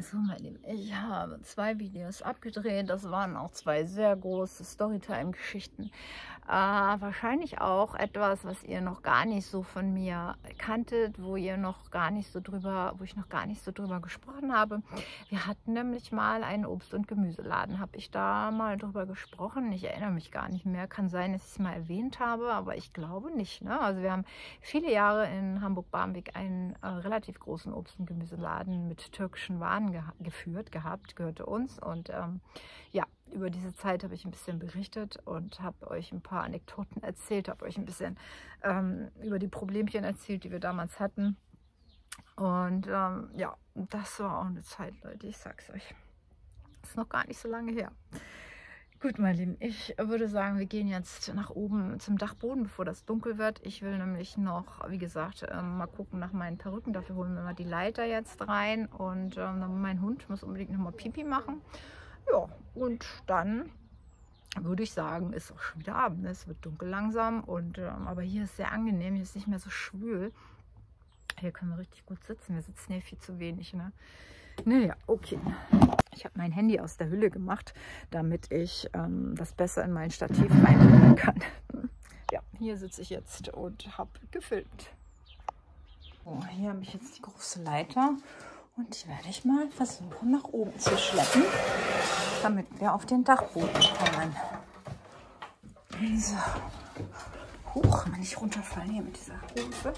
So, meine Lieben, ich habe 2 Videos abgedreht. Das waren auch 2 sehr große Storytime-Geschichten. Wahrscheinlich auch etwas, was ihr noch gar nicht so von mir kanntet, wo ich noch gar nicht so drüber gesprochen habe. Wir hatten nämlich mal einen Obst- und Gemüseladen. Habe ich da mal drüber gesprochen? Ich erinnere mich gar nicht mehr. Kann sein, dass ich es mal erwähnt habe, aber ich glaube nicht. Ne? Also wir haben viele Jahre in Hamburg-Barmbek einen relativ großen Obst- und Gemüseladen mit türkischen Waren gehörte uns. Und ja, über diese Zeit habe ich ein bisschen berichtet und habe euch ein paar Anekdoten erzählt, habe euch ein bisschen über die Problemchen erzählt, die wir damals hatten. Und ja, das war auch eine Zeit, Leute, ich sag's euch. Das ist noch gar nicht so lange her. Gut, meine Lieben, ich würde sagen, wir gehen jetzt nach oben zum Dachboden, bevor das dunkel wird. Ich will nämlich noch, wie gesagt, mal gucken nach meinen Perücken. Dafür holen wir mal die Leiter jetzt rein. Und mein Hund muss unbedingt noch mal Pipi machen. Ja, und dann würde ich sagen, ist auch schon wieder Abend. Es wird dunkel langsam. Und, aber hier ist sehr angenehm, hier ist nicht mehr so schwül. Hier können wir richtig gut sitzen. Wir sitzen hier viel zu wenig, ne? Naja, okay. Ich habe mein Handy aus der Hülle gemacht, damit ich das besser in mein Stativ reinlegen kann. Ja, hier sitze ich jetzt und habe gefilmt. So, hier habe ich jetzt die große Leiter und die werde ich mal versuchen nach oben zu schleppen, damit wir auf den Dachboden kommen. So. Hoch, wenn ich runterfallen hier mit dieser Hose.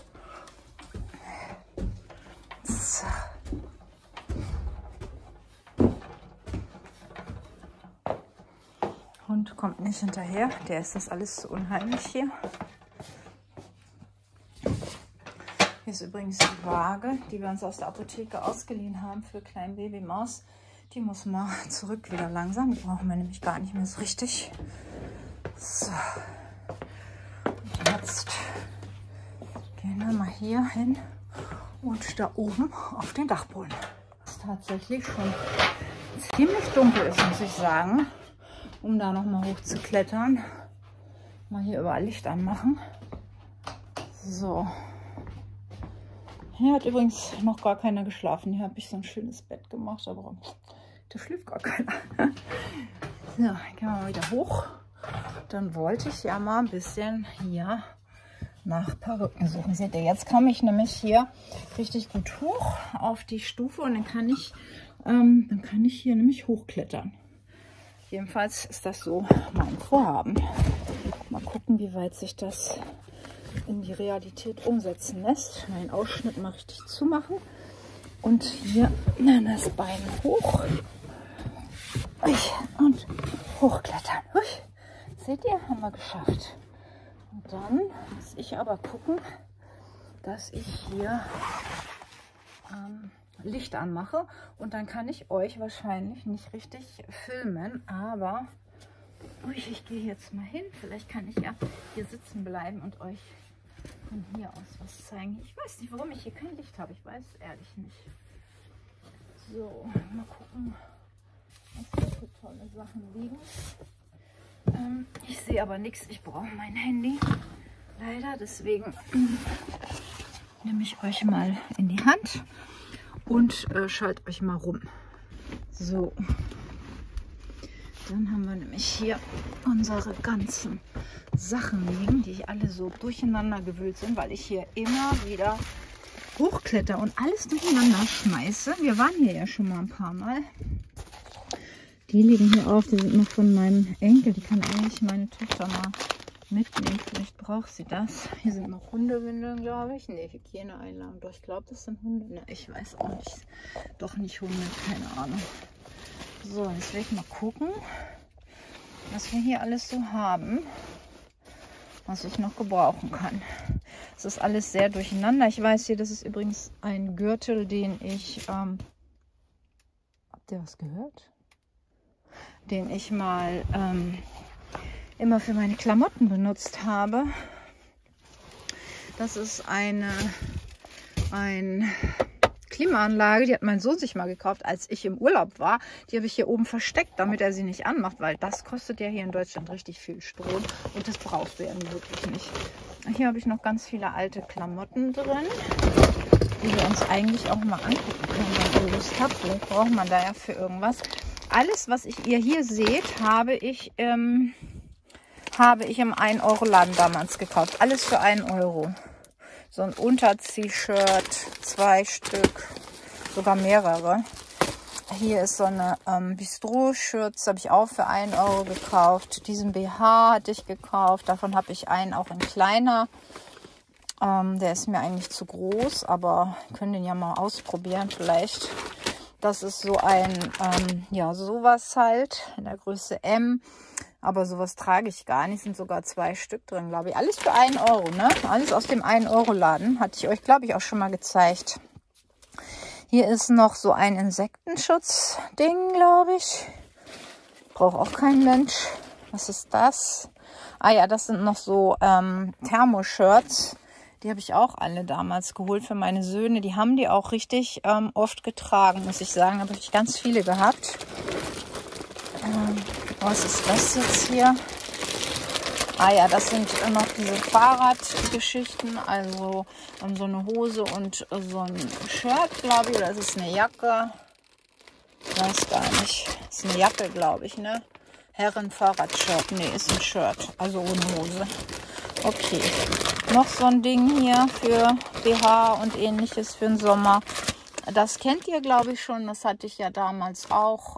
So. Hund kommt nicht hinterher, der ist das alles so unheimlich hier. Hier ist übrigens die Waage, die wir uns aus der Apotheke ausgeliehen haben für kleinen Babymaus. Die muss mal zurück wieder langsam, die brauchen wir nämlich gar nicht mehr so richtig. So, und jetzt gehen wir mal hier hin und da oben auf den Dachboden. Es ist tatsächlich schon ziemlich dunkel ist, muss ich sagen. Um da noch mal hoch zu klettern. Mal hier überall Licht anmachen. So. Hier hat übrigens noch gar keiner geschlafen. Hier habe ich so ein schönes Bett gemacht, aber da schläft gar keiner. So, gehen wir mal wieder hoch. Dann wollte ich ja mal ein bisschen hier nach Perücken suchen. Seht ihr, jetzt komme ich nämlich hier richtig gut hoch auf die Stufe und dann kann ich hier nämlich hochklettern. Jedenfalls ist das so mein Vorhaben. Mal gucken, wie weit sich das in die Realität umsetzen lässt. Meinen Ausschnitt mal richtig zumachen. Und hier das Bein hoch. Und hochklettern. Seht ihr, haben wir geschafft. Und dann muss ich aber gucken, dass ich hier Licht anmache und dann kann ich euch wahrscheinlich nicht richtig filmen, aber ich gehe jetzt mal hin, vielleicht kann ich ja hier sitzen bleiben und euch von hier aus was zeigen. Ich weiß nicht, warum ich hier kein Licht habe, ich weiß es ehrlich nicht. So, mal gucken, was hier für tolle Sachen liegen. Ich sehe aber nichts, ich brauche mein Handy leider, deswegen nehme ich euch mal in die Hand und schaltet euch mal rum. So, dann haben wir nämlich hier unsere ganzen Sachen liegen, die alle so durcheinander gewühlt sind, weil ich hier immer wieder hochkletter und alles durcheinander schmeiße. Wir waren hier ja schon mal ein paar Mal. Die liegen hier auf, die sind noch von meinem Enkel, die kann eigentlich meine Tochter mal mitnehmen. Vielleicht braucht sie das. Hier sind noch Hundewindeln, glaube ich. Ne, Hygieneeinlagen. Doch, ich glaube, das sind Hunde. Ne, ich weiß auch nicht. Doch nicht Hunde, keine Ahnung. So, jetzt will ich mal gucken, was wir hier alles so haben, was ich noch gebrauchen kann. Es ist alles sehr durcheinander. Ich weiß hier, das ist übrigens ein Gürtel, den ich... habt ihr was gehört? Den ich mal... immer für meine Klamotten benutzt habe. Das ist eine Klimaanlage, die hat mein Sohn sich mal gekauft, als ich im Urlaub war. Die habe ich hier oben versteckt, damit er sie nicht anmacht, weil das kostet ja hier in Deutschland richtig viel Strom und das brauchst du ja wirklich nicht. Hier habe ich noch ganz viele alte Klamotten drin. die wir uns eigentlich auch mal angucken können, wenn ihr Lust habt. Vielleicht braucht man da ja für irgendwas. Alles, was ihr hier seht, habe ich im 1-Euro-Laden damals gekauft. Alles für 1 Euro. So ein Unter-T-Shirt, 2 Stück, sogar mehrere. Hier ist so eine Bistro-Schürze, habe ich auch für 1 Euro gekauft. Diesen BH hatte ich gekauft, davon habe ich einen auch in kleiner. Der ist mir eigentlich zu groß, aber können den ja mal ausprobieren vielleicht. Das ist so ein, ja sowas halt, in der Größe M. Aber sowas trage ich gar nicht. Sind sogar 2 Stück drin, glaube ich. Alles für 1 Euro, ne? Alles aus dem 1-Euro-Laden. Hatte ich euch, glaube ich, auch schon mal gezeigt. Hier ist noch so ein Insektenschutz-Ding, glaube ich. Braucht auch kein Mensch. Was ist das? Ah ja, das sind noch so Thermoshirts. Die habe ich auch alle damals geholt für meine Söhne. Die haben die auch richtig oft getragen, muss ich sagen. Da habe ich ganz viele gehabt. Was ist das jetzt hier? Ah ja, das sind noch diese Fahrradgeschichten. Also so eine Hose und so ein Shirt, glaube ich. Oder ist es eine Jacke? Ich weiß gar nicht. Das ist eine Jacke, glaube ich, ne? Herren-Fahrradshirt. Nee, ist ein Shirt. Also ohne Hose. Okay. Noch so ein Ding hier für BH und ähnliches für den Sommer. Das kennt ihr, glaube ich, schon. Das hatte ich ja damals auch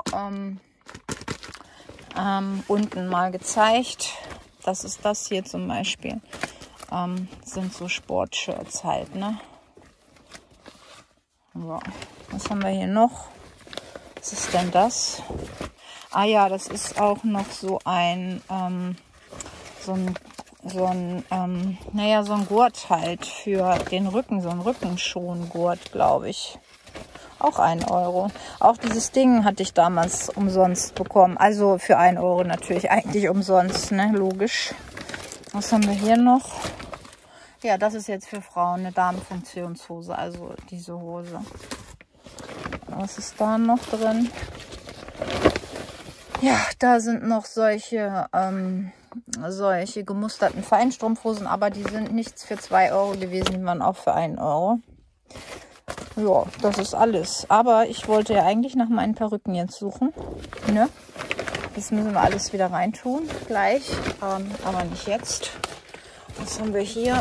unten mal gezeigt. Das ist das hier zum Beispiel. Sind so Sportshirts halt, ne? So. Was haben wir hier noch? Was ist denn das? Ah ja, das ist auch noch so ein naja, so ein Gurt halt für den Rücken, so ein Rückenschongurt, glaube ich. Auch 1 Euro. Auch dieses Ding hatte ich damals umsonst bekommen. Also für 1 Euro natürlich, eigentlich umsonst, ne? Logisch. Was haben wir hier noch? Ja, das ist jetzt für Frauen eine Damenfunktionshose, also diese Hose. Was ist da noch drin? Ja, da sind noch solche gemusterten Feinstrumpfhosen, aber die sind nichts für 2 Euro gewesen, die waren auch für 1 Euro. Ja, das ist alles. Aber ich wollte ja eigentlich nach meinen Perücken jetzt suchen. Ne? Das müssen wir alles wieder reintun, gleich. Aber nicht jetzt. Was haben wir hier?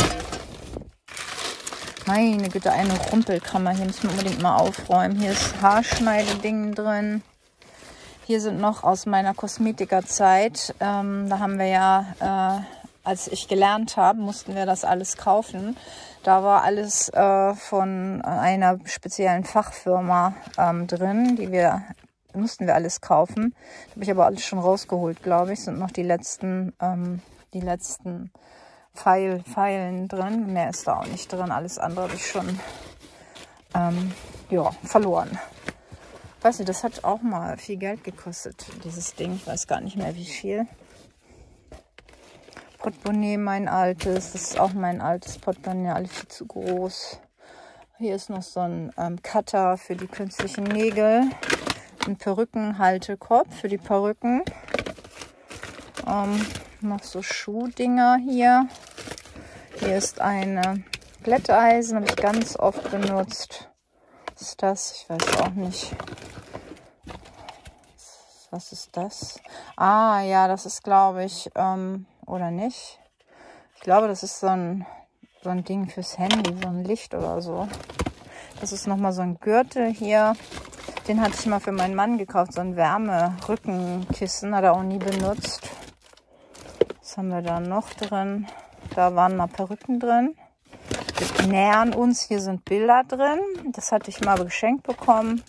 Meine Güte, eine Rumpelkammer. Hier müssen wir unbedingt mal aufräumen. Hier ist Haarschneideding drin. Hier sind noch aus meiner Kosmetikerzeit. Da haben wir ja, als ich gelernt habe, mussten wir das alles kaufen. Da war alles von einer speziellen Fachfirma drin, mussten wir alles kaufen. Da habe ich aber alles schon rausgeholt, glaube ich. Sind noch die letzten Pfeilen drin. Mehr ist da auch nicht drin. Alles andere habe ich schon ja, verloren. Weiß nicht, das hat auch mal viel Geld gekostet, dieses Ding. Ich weiß gar nicht mehr, wie viel. Portemonnaie, mein altes. Das ist auch mein altes Portemonnaie, alles viel zu groß. Hier ist noch so ein Cutter für die künstlichen Nägel. Ein Perückenhaltekopf für die Perücken. Noch so Schuhdinger hier. Hier ist eine Glätteisen, habe ich ganz oft benutzt. Was ist das? Ich weiß auch nicht. Was ist das? Ah, ja, das ist, glaube ich, oder nicht? Ich glaube, das ist so ein Ding fürs Handy, so ein Licht oder so. Das ist nochmal so ein Gürtel hier. Den hatte ich mal für meinen Mann gekauft, so ein Wärmerückenkissen, hat er auch nie benutzt. Was haben wir da noch drin? Da waren mal Perücken drin. Wir nähern uns, hier sind Bilder drin. Das hatte ich mal geschenkt bekommen.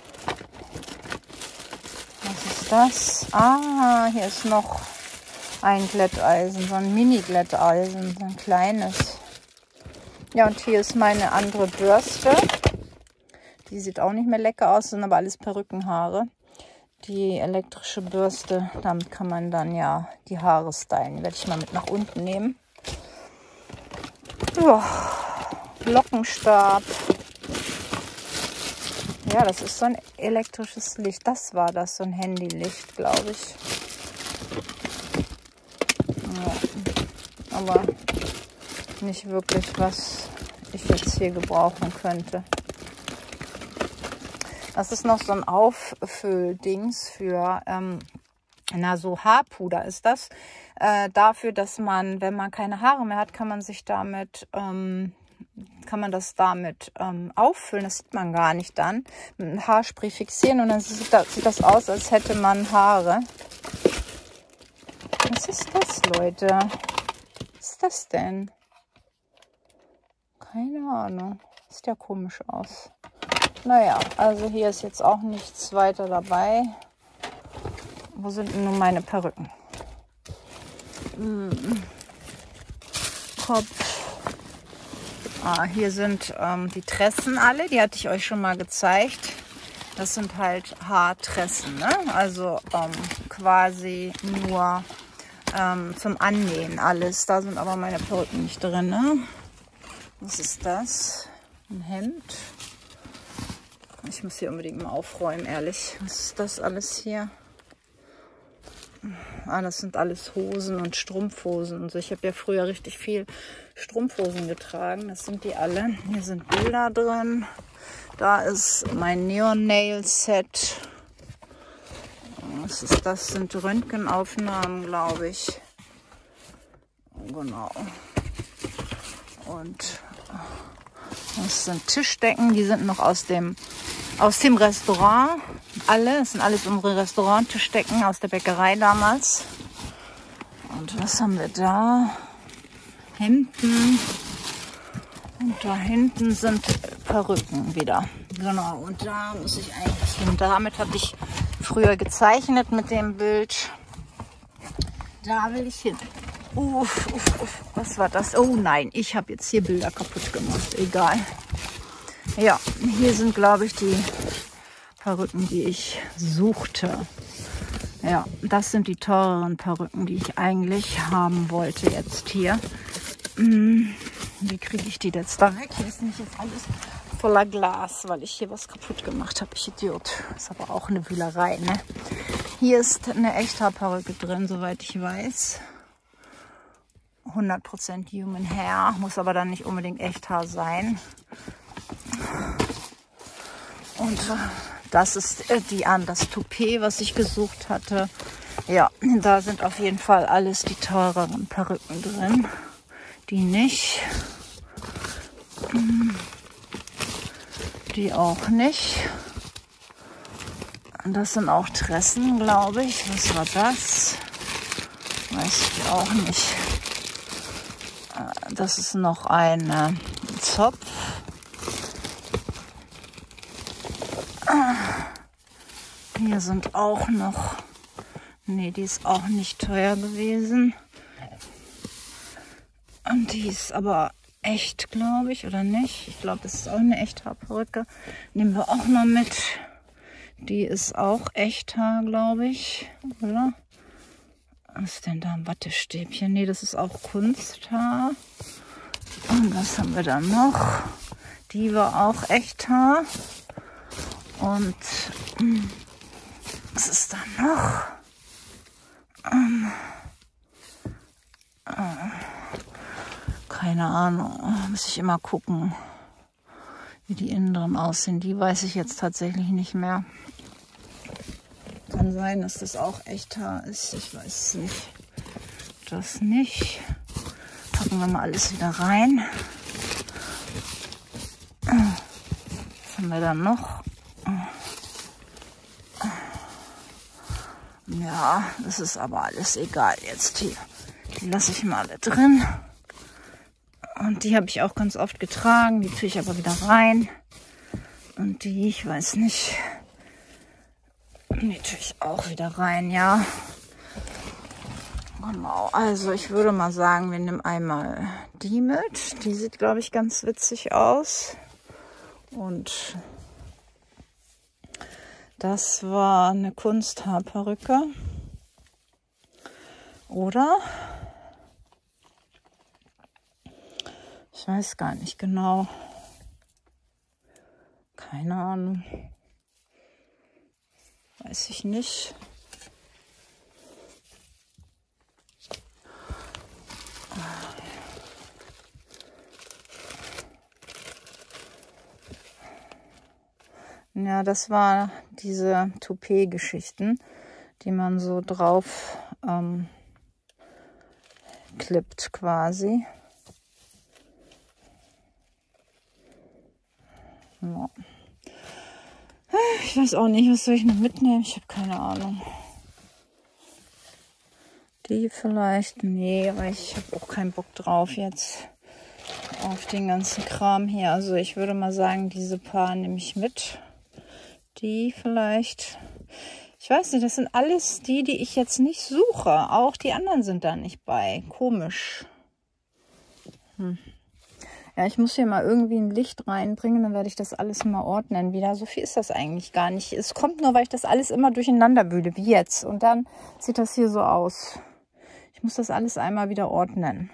Was ist das? Ah, hier ist noch ein Glätteisen, so ein Mini-Glätteisen, so ein kleines. Ja, und hier ist meine andere Bürste. Die sieht auch nicht mehr lecker aus, sind aber alles Perückenhaare. Die elektrische Bürste, damit kann man dann ja die Haare stylen. Die werde ich mal mit nach unten nehmen. Ja, Lockenstab. Ja, das ist so ein elektrisches Licht. Das war das, so ein Handylicht, glaube ich. Ja, aber nicht wirklich was ich jetzt hier gebrauchen könnte. Das ist noch so ein Auffüll-Dings für, na so Haarpuder ist das. Dafür, dass man, wenn man keine Haare mehr hat, kann man sich damit, das damit auffüllen. Das sieht man gar nicht dann. Mit einem Haarspray fixieren und dann sieht das aus, als hätte man Haare. Was ist das, Leute? Was ist das denn? Keine Ahnung. Sieht ja komisch aus. Naja, also hier ist jetzt auch nichts weiter dabei. Wo sind denn nun meine Perücken? Kopf. Hier sind die Tressen alle. Die hatte ich euch schon mal gezeigt. Das sind halt Haartressen, ne? Also quasi nur zum Annähen alles. Da sind aber meine Perücken nicht drin, ne? Was ist das? Ein Hemd. Ich muss hier unbedingt mal aufräumen, ehrlich. Was ist das alles hier? Das sind alles Hosen und Strumpfhosen und so. Ich habe ja früher richtig viel Strumpfhosen getragen. Das sind die alle. Hier sind Bilder drin. Da ist mein Neon-Nail-Set. Was ist das? Das sind Röntgenaufnahmen, glaube ich. Genau. Und das sind Tischdecken. Die sind noch aus dem Restaurant. Das sind alles unsere Restaurant-Tischdecken aus der Bäckerei damals. Und was haben wir da? Hemden. Und da hinten sind Perücken wieder. Genau, und da muss ich eigentlich hin. Damit habe ich früher gezeichnet mit dem Bild. Da will ich hin. Was war das? Oh nein, ich habe jetzt hier Bilder kaputt gemacht. Egal. Ja, hier sind, glaube ich, die Perücken, die ich suchte. Ja, das sind die teureren Perücken, die ich eigentlich haben wollte jetzt hier. Wie kriege ich die jetzt da weg? Hier ist nicht jetzt alles voller Glas, weil ich hier was kaputt gemacht habe. Ich Idiot. Ist aber auch eine Wühlerei, ne? Hier ist eine Echthaarperücke drin, soweit ich weiß. 100% Human Hair. Muss aber dann nicht unbedingt Echthaar sein. Und das ist das Toupet, was ich gesucht hatte. Ja, da sind auf jeden Fall alles die teureren Perücken drin. Die nicht. Die auch nicht. Das sind auch Tressen, glaube ich. Was war das? Weiß ich auch nicht. Das ist noch ein Zopf. Hier sind auch noch... Nee, die ist auch nicht teuer gewesen. Und die ist aber echt, glaube ich, oder nicht? Ich glaube, das ist auch eine Echthaarperücke. Nehmen wir auch mal mit. Die ist auch Echthaar, glaube ich, oder? Was ist denn da? Ein Wattestäbchen? Nee, das ist auch Kunsthaar. Und was haben wir da noch? Die war auch Echthaar. Und was ist da noch? Keine Ahnung. Muss ich immer gucken, wie die innen drin aussehen. Die weiß ich jetzt tatsächlich nicht mehr. Kann sein, dass das auch Echthaar ist. Ich weiß es nicht. Das nicht. Packen wir mal alles wieder rein. Was haben wir dann noch? Ja, das ist aber alles egal jetzt hier. Die lasse ich mal alle drin. Und die habe ich auch ganz oft getragen. Die tue ich aber wieder rein. Und die, ich weiß nicht. Die tue ich auch wieder rein, ja. Genau, also ich würde mal sagen, wir nehmen einmal die mit. Die sieht, glaube ich, ganz witzig aus. Und das war eine Kunsthaarperücke. Oder? Ich weiß gar nicht genau. Keine Ahnung. Weiß ich nicht. Ja, das war diese Toupet-Geschichten, die man so drauf klippt quasi. Ja. Ich weiß auch nicht, was soll ich noch mitnehmen? Ich habe keine Ahnung. Die vielleicht? Nee, aber ich habe auch keinen Bock drauf jetzt. Auf den ganzen Kram hier. Also ich würde mal sagen, diese paar nehme ich mit. Die vielleicht. Ich weiß nicht, das sind alles die, die ich jetzt nicht suche. Auch die anderen sind da nicht bei. Komisch. Ja, ich muss hier mal irgendwie ein Licht reinbringen, dann werde ich das alles mal ordnen wieder. So viel ist das eigentlich gar nicht. Es kommt nur, weil ich das alles immer durcheinander wühle, wie jetzt. Und dann sieht das hier so aus. Ich muss das alles einmal wieder ordnen.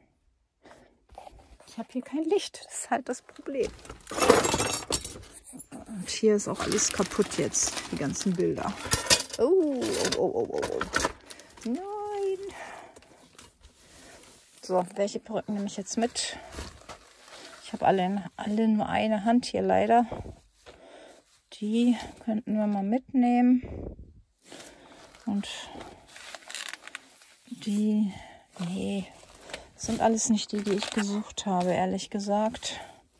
Ich habe hier kein Licht. Das ist halt das Problem. Und hier ist auch alles kaputt jetzt, die ganzen Bilder. Oh. Nein. So, welche Perücken nehme ich jetzt mit? Ich habe alle nur eine Hand hier leider. Die könnten wir mal mitnehmen. Und die, nee, das sind alles nicht die, die ich gesucht habe, ehrlich gesagt.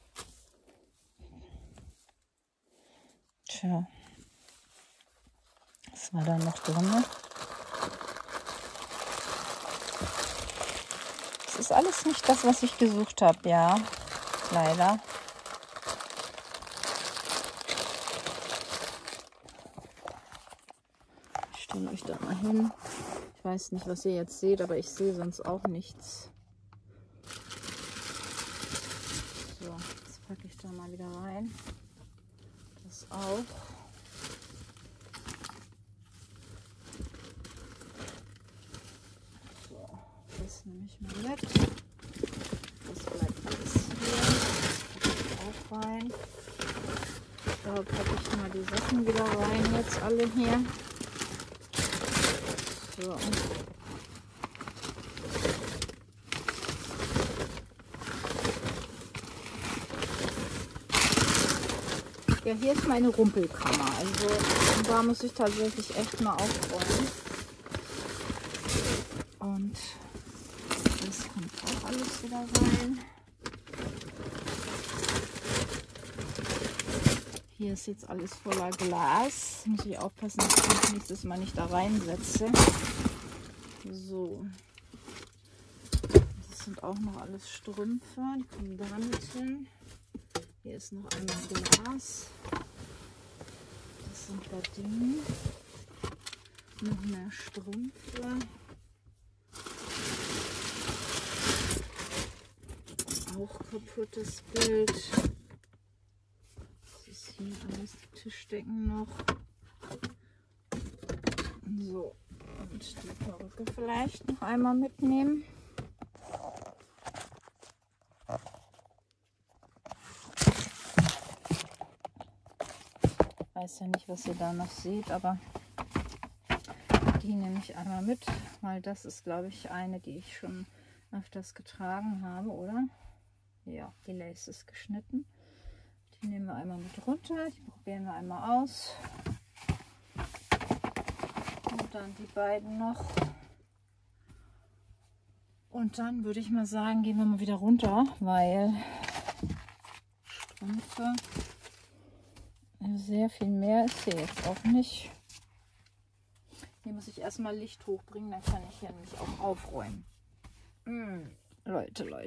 Tja, was war da noch drin? Das ist alles nicht das, was ich gesucht habe, ja, leider. Ich stelle euch da mal hin. Ich weiß nicht, was ihr jetzt seht, aber ich sehe sonst auch nichts. So, jetzt packe ich da mal wieder rein. Das auch. So, das nehme ich mal mit. Das bleibt alles hier. Das packe ich auch rein. Da packe ich mal die Sachen wieder rein, jetzt alle hier. So. Ja, hier ist meine Rumpelkammer. Also da muss ich tatsächlich echt mal aufräumen. Und das kommt auch alles wieder rein. Hier ist jetzt alles voller Glas. Muss ich aufpassen, dass ich das nächstes Mal nicht da reinsetze. So. Das sind auch noch alles Strümpfe. Die kommen da mit hin. Hier ist noch einmal Glas. Das sind Gardinen. Noch mehr Strümpfe. Auch kaputtes Bild. Das ist hier alles, die Tischdecken noch. So, und die Perücke vielleicht noch einmal mitnehmen. Ich weiß ja nicht, was ihr da noch seht, aber die nehme ich einmal mit, weil das ist, glaube ich, eine, die ich schon öfters getragen habe, oder? Ja, die Lace ist geschnitten. Die nehmen wir einmal mit runter, die probieren wir einmal aus. Und dann die beiden noch. Und dann würde ich mal sagen, gehen wir mal wieder runter, weil Strümpfe, sehr viel mehr ist hier jetzt auch nicht. Hier muss ich erstmal Licht hochbringen, dann kann ich hier nämlich auch aufräumen. Leute.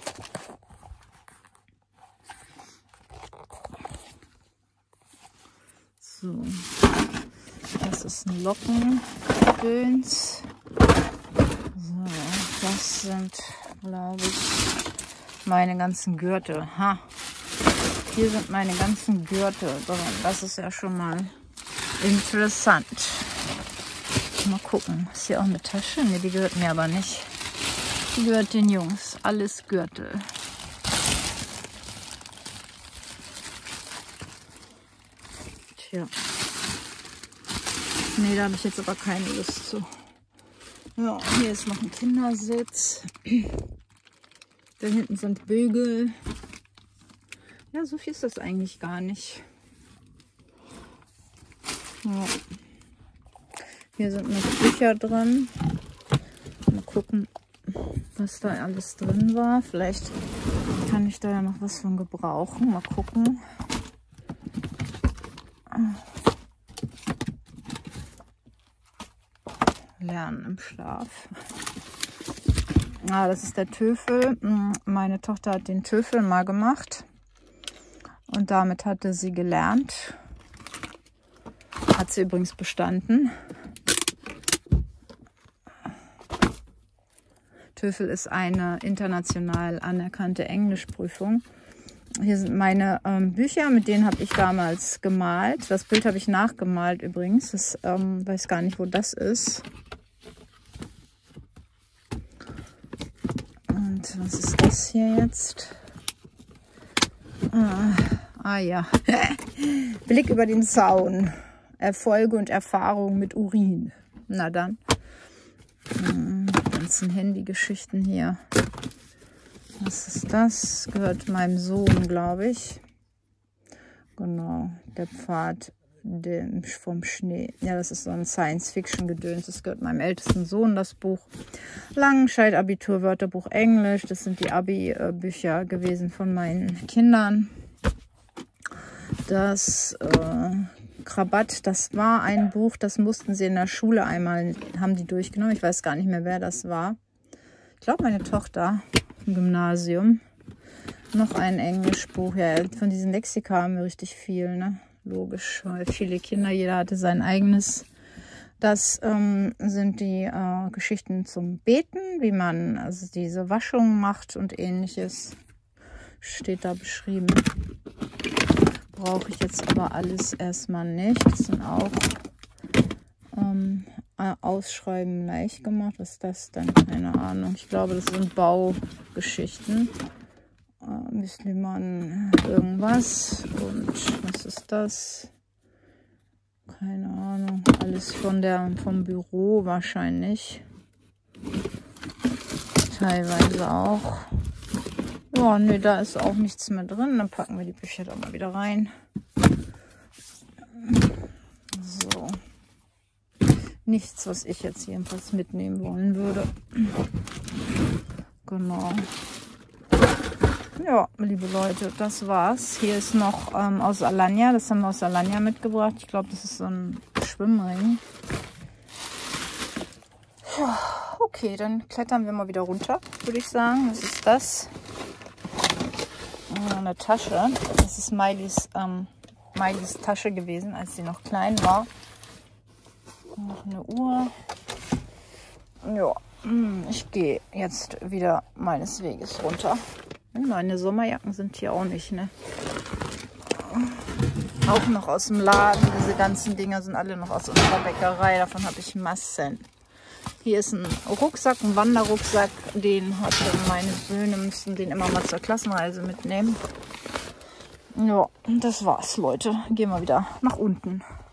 So, das ist ein Lockengedöns. So, das sind, glaube ich, meine ganzen Gürtel. Ha! Hier sind meine ganzen Gürtel drin. Das ist ja schon mal interessant. Mal gucken. Ist hier auch eine Tasche? Ne, die gehört mir aber nicht. Die gehört den Jungs. Alles Gürtel. Tja. Ne, da habe ich jetzt aber keine Lust zu. Ja, hier ist noch ein Kindersitz. Da hinten sind Bügel. Ja, so viel ist das eigentlich gar nicht. Ja. Hier sind noch Bücher drin. Mal gucken, was da alles drin war. Vielleicht kann ich da ja noch was von gebrauchen. Mal gucken. Lernen im Schlaf. Ah, das ist der TOEFL. Meine Tochter hat den TOEFL mal gemacht. Und damit hatte sie gelernt. Hat sie übrigens bestanden. TOEFL ist eine international anerkannte Englischprüfung. Hier sind meine Bücher, mit denen habe ich damals gemalt. Das Bild habe ich nachgemalt übrigens. Ich weiß gar nicht, wo das ist. Und was ist das hier jetzt? Ah ja, Blick über den Zaun. Erfolge und Erfahrungen mit Urin. Na dann. Ganzen Handygeschichten hier. Was ist das? Gehört meinem Sohn, glaube ich. Genau, der Pfad vom Schnee. Ja, das ist so ein Science-Fiction-Gedöns. Das gehört meinem ältesten Sohn, das Buch. Langenscheid-Abitur, Wörterbuch Englisch. Das sind die Abi-Bücher gewesen von meinen Kindern. Das Krabat, das war ein Buch, das mussten sie in der Schule einmal, haben die durchgenommen. Ich weiß gar nicht mehr, wer das war. Ich glaube, meine Tochter im Gymnasium. Noch ein Englischbuch. Ja, von diesen Lexika haben wir richtig viel, ne? Logisch, weil viele Kinder, jeder hatte sein eigenes. Das sind die Geschichten zum Beten, wie man also diese Waschung macht und ähnliches. Steht da beschrieben. Brauche ich jetzt aber alles erstmal nicht. Das sind auch Ausschreiben leicht gemacht. Was ist das denn? Keine Ahnung. Ich glaube, das sind Baugeschichten. Müslimann irgendwas. Und was ist das? Keine Ahnung. Alles vom Büro wahrscheinlich. Teilweise auch. Ja, ne, da ist auch nichts mehr drin. Dann packen wir die Bücher da mal wieder rein. So. Nichts, was ich jetzt jedenfalls mitnehmen wollen würde. Genau. Ja, liebe Leute, das war's. Hier ist noch aus Alanya. Das haben wir aus Alanya mitgebracht. Ich glaube, das ist so ein Schwimmring. Ja, okay, dann klettern wir mal wieder runter, würde ich sagen. Was ist das? Eine Tasche. Das ist Miley's Tasche gewesen, als sie noch klein war. Noch eine Uhr. Ja, ich gehe jetzt wieder meines Weges runter. Meine Sommerjacken sind hier auch nicht, ne? Auch noch aus dem Laden. Diese ganzen Dinger sind alle noch aus unserer Bäckerei. Davon habe ich Massen. Hier ist ein Rucksack, ein Wanderrucksack. Den hatte meine Söhne, müssen den immer mal zur Klassenreise mitnehmen. Ja, das war's, Leute. Gehen wir wieder nach unten.